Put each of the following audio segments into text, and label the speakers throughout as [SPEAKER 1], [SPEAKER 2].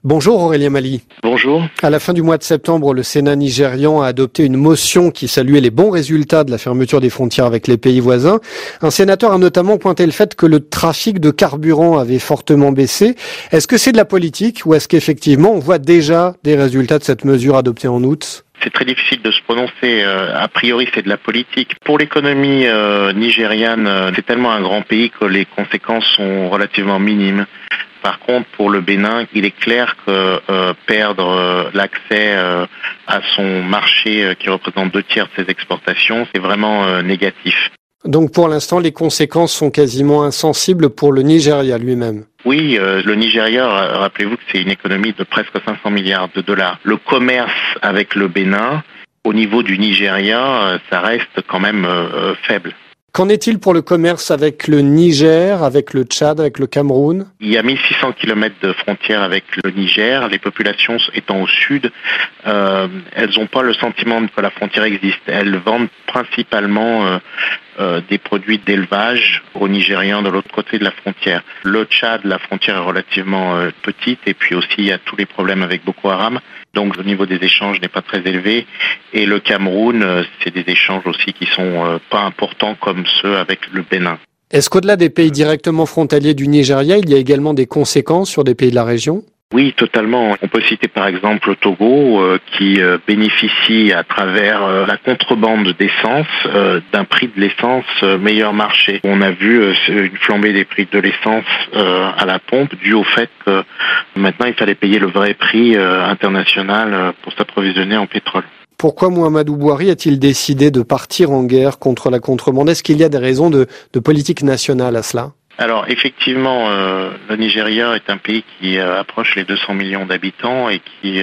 [SPEAKER 1] Bonjour Aurélien Mali.
[SPEAKER 2] Bonjour.
[SPEAKER 1] À la fin du mois de septembre, le Sénat nigérian a adopté une motion qui saluait les bons résultats de la fermeture des frontières avec les pays voisins. Un sénateur a notamment pointé le fait que le trafic de carburant avait fortement baissé. Est-ce que c'est de la politique ou est-ce qu'effectivement on voit déjà des résultats de cette mesure adoptée en août ?
[SPEAKER 2] C'est très difficile de se prononcer. A priori, c'est de la politique. Pour l'économie nigériane, c'est tellement un grand pays que les conséquences sont relativement minimes. Par contre, pour le Bénin, il est clair que perdre l'accès à son marché qui représente 2/3 de ses exportations, c'est vraiment négatif.
[SPEAKER 1] Donc pour l'instant, les conséquences sont quasiment insensibles pour le Nigeria lui-même.
[SPEAKER 2] Oui, le Nigeria, rappelez-vous que c'est une économie de presque 500 milliards de dollars. Le commerce avec le Bénin, au niveau du Nigeria, ça reste quand même faible.
[SPEAKER 1] Qu'en est-il pour le commerce avec le Niger, avec le Tchad, avec le Cameroun ?
[SPEAKER 2] Il y a 1600 km de frontières avec le Niger. Les populations étant au sud, elles n'ont pas le sentiment que la frontière existe. Elles vendent principalement des produits d'élevage aux Nigérians de l'autre côté de la frontière. Le Tchad, la frontière est relativement petite et puis aussi il y a tous les problèmes avec Boko Haram. Donc le niveau des échanges n'est pas très élevé. Et le Cameroun, c'est des échanges aussi qui sont pas importants comme ceux avec le Bénin.
[SPEAKER 1] Est-ce qu'au-delà des pays directement frontaliers du Nigeria, il y a également des conséquences sur des pays de la région ?
[SPEAKER 2] Oui, totalement. On peut citer par exemple le Togo qui bénéficie à travers la contrebande d'essence d'un prix de l'essence meilleur marché. On a vu une flambée des prix de l'essence à la pompe due au fait que maintenant il fallait payer le vrai prix international pour s'approvisionner en pétrole.
[SPEAKER 1] Pourquoi Muhammadu Buhari a-t-il décidé de partir en guerre contre la contrebande ? Est-ce qu'il y a des raisons de politique nationale à cela ?
[SPEAKER 2] Alors effectivement, le Nigeria est un pays qui approche les 200 millions d'habitants et qui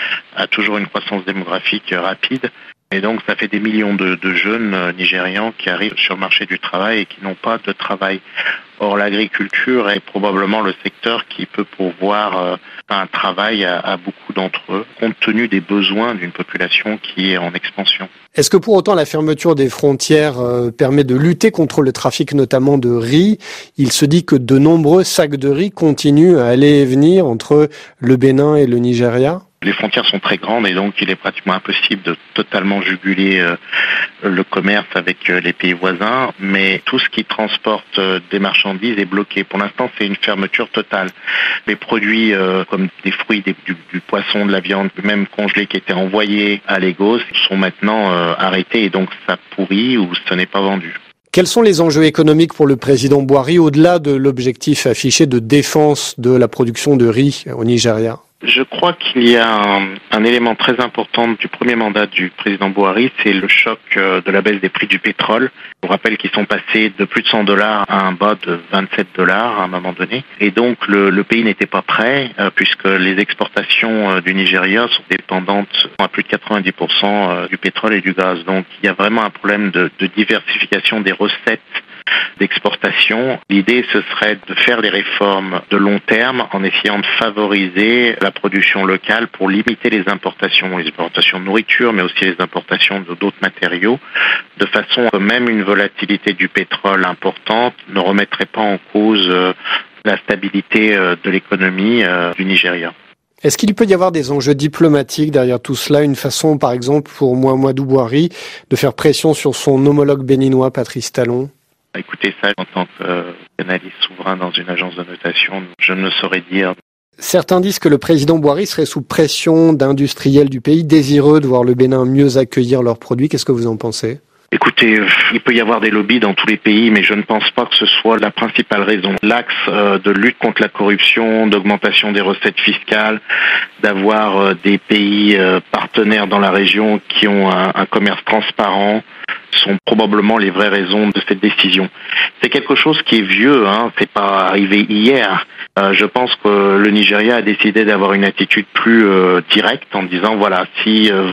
[SPEAKER 2] a toujours une croissance démographique rapide. Et donc ça fait des millions de jeunes Nigérians qui arrivent sur le marché du travail et qui n'ont pas de travail. Or l'agriculture est probablement le secteur qui peut pourvoir un travail à beaucoup d'entre eux, compte tenu des besoins d'une population qui est en expansion.
[SPEAKER 1] Est-ce que pour autant la fermeture des frontières permet de lutter contre le trafic notamment de riz ? Il se dit que de nombreux sacs de riz continuent à aller et venir entre le Bénin et le Nigeria ?
[SPEAKER 2] Les frontières sont très grandes et donc il est pratiquement impossible de totalement juguler le commerce avec les pays voisins, mais tout ce qui transporte des marchandises est bloqué. Pour l'instant, c'est une fermeture totale. Les produits comme des fruits, du poisson, de la viande, même congelés qui étaient envoyés à Lagos sont maintenant arrêtés et donc ça pourrit ou ce n'est pas vendu.
[SPEAKER 1] Quels sont les enjeux économiques pour le président Buhari au-delà de l'objectif affiché de défense de la production de riz au Nigeria ?
[SPEAKER 2] Je crois qu'il y a un élément très important du premier mandat du président Buhari, c'est le choc de la baisse des prix du pétrole. Je vous rappelle qu'ils sont passés de plus de $100 à un bas de $27 à un moment donné. Et donc le pays n'était pas prêt puisque les exportations du Nigeria sont dépendantes à plus de 90% du pétrole et du gaz. Donc il y a vraiment un problème de diversification des recettes d'exportation. L'idée, ce serait de faire des réformes de long terme en essayant de favoriser la production locale pour limiter les importations de nourriture, mais aussi les importations d'autres matériaux, de façon que même une volatilité du pétrole importante ne remettrait pas en cause la stabilité de l'économie du Nigeria.
[SPEAKER 1] Est-ce qu'il peut y avoir des enjeux diplomatiques derrière tout cela, une façon par exemple pour Muhammadu Buhari de faire pression sur son homologue béninois Patrice Talon ?
[SPEAKER 2] Écoutez, ça, en tant qu'analyste souverain dans une agence de notation, je ne saurais dire.
[SPEAKER 1] Certains disent que le président Buhari serait sous pression d'industriels du pays, désireux de voir le Bénin mieux accueillir leurs produits. Qu'est-ce que vous en pensez ?
[SPEAKER 2] Écoutez, il peut y avoir des lobbies dans tous les pays, mais je ne pense pas que ce soit la principale raison. L'axe de lutte contre la corruption, d'augmentation des recettes fiscales, d'avoir des pays partenaires dans la région qui ont un commerce transparent, sont probablement les vraies raisons de cette décision. C'est quelque chose qui est vieux, c'est pas arrivé hier. Je pense que le Nigeria a décidé d'avoir une attitude plus directe en disant voilà, si